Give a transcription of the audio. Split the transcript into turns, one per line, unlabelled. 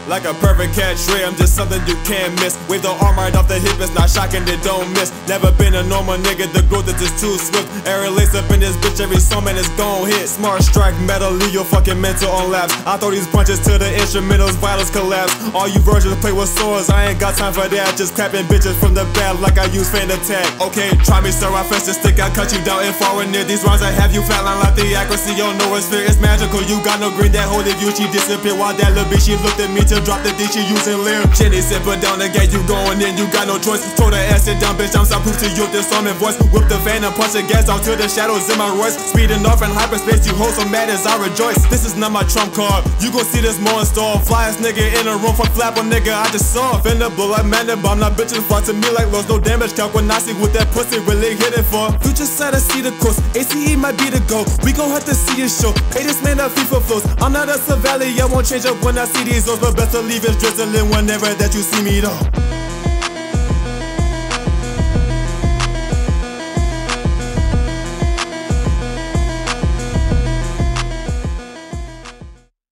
Like a perfect catch ray, I'm just something you can't miss. Wave the arm right off the hip, it's not shocking, they don't miss. Never been a normal nigga, the growth is just too swift. Air lace up in this bitch, every song man is gon' hit. Smart strike, metal, leave your fucking mental on laps. I throw these punches to the instrumentals, vitals collapse. All you virgins play with swords, I ain't got time for that. Just clapping bitches from the back like I use fan attack. Okay, try me sir, I fetch the stick, I cut you down and far and near. These rhymes I have you flatline like the accuracy, you know it's fair, it's magical. You got no green, that holy view, she disappeared. While that little bitch, she looked at me to drop the D, she using leer. Jenny said, put down the gate, you going in, you got no choice. Throw the acid down, bitch, I'm soundproof to you, this song and voice. Whip the fan and punch the gas out to the shadows in my Royce. Speeding off in hyperspace, you hold so mad as I rejoice. This is not my trump card, you gon' see this more installed. Flyest nigga in a room, fuck flapper nigga, I just saw. Finna blow like man, bomb, now bitches fly to me like lost. No damage calc when I see what that pussy really hit it for. Future side, I see the course, ACE might be the goal. We gon' have to see it show, hey this man up FIFA flows. I'm not a Savali, I won't change up when I see these ones, but best believe it's drizzling whenever that you see me though.